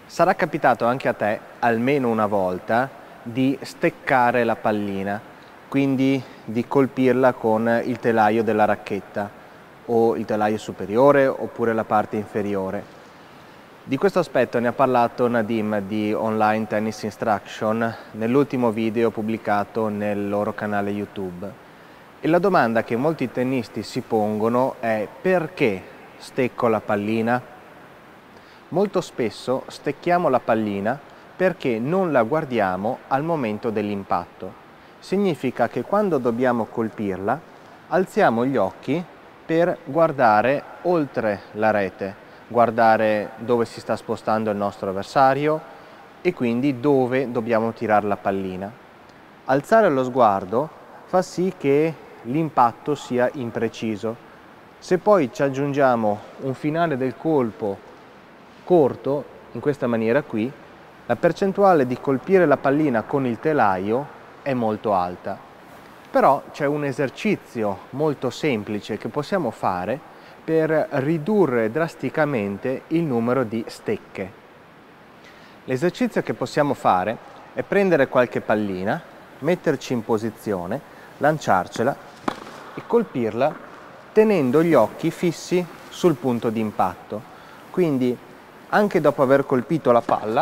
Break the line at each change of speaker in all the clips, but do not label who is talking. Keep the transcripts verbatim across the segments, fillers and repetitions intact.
Sarà capitato anche a te, almeno una volta, di steccare la pallina, quindi di colpirla con il telaio della racchetta, o il telaio superiore oppure la parte inferiore. Di questo aspetto ne ha parlato Nadim di Online Tennis Instruction nell'ultimo video pubblicato nel loro canale YouTube. E la domanda che molti tennisti si pongono è: perché stecco la pallina? Molto spesso stecchiamo la pallina perché non la guardiamo al momento dell'impatto. Significa che quando dobbiamo colpirla alziamo gli occhi per guardare oltre la rete, guardare dove si sta spostando il nostro avversario e quindi dove dobbiamo tirare la pallina. Alzare lo sguardo fa sì che l'impatto sia impreciso. Se poi ci aggiungiamo un finale del colpo corto, in questa maniera qui, la percentuale di colpire la pallina con il telaio è molto alta. Però c'è un esercizio molto semplice che possiamo fare per ridurre drasticamente il numero di stecche. L'esercizio che possiamo fare è prendere qualche pallina, metterci in posizione, lanciarcela e colpirla tenendo gli occhi fissi sul punto di impatto. Quindi anche dopo aver colpito la palla,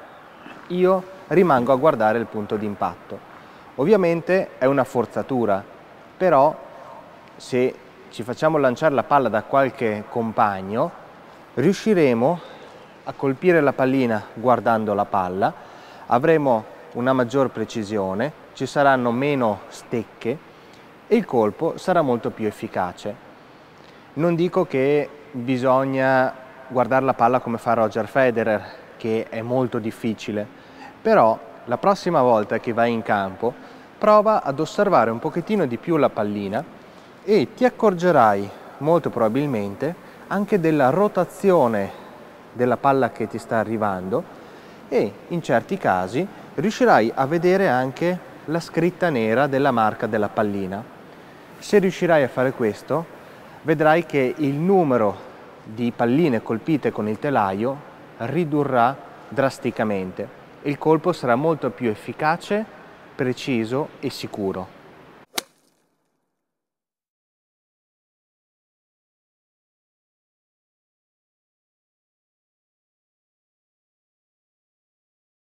io rimango a guardare il punto di impatto. Ovviamente è una forzatura, però se ci facciamo lanciare la palla da qualche compagno, riusciremo a colpire la pallina guardando la palla, avremo una maggior precisione, ci saranno meno stecche e il colpo sarà molto più efficace. Non dico che bisogna guardare la palla come fa Roger Federer, che è molto difficile, però la prossima volta che vai in campo prova ad osservare un pochettino di più la pallina e ti accorgerai molto probabilmente anche della rotazione della palla che ti sta arrivando e in certi casi riuscirai a vedere anche la scritta nera della marca della pallina. Se riuscirai a fare questo, vedrai che il numero di palline colpite con il telaio ridurrà drasticamente. Il colpo sarà molto più efficace, preciso e sicuro.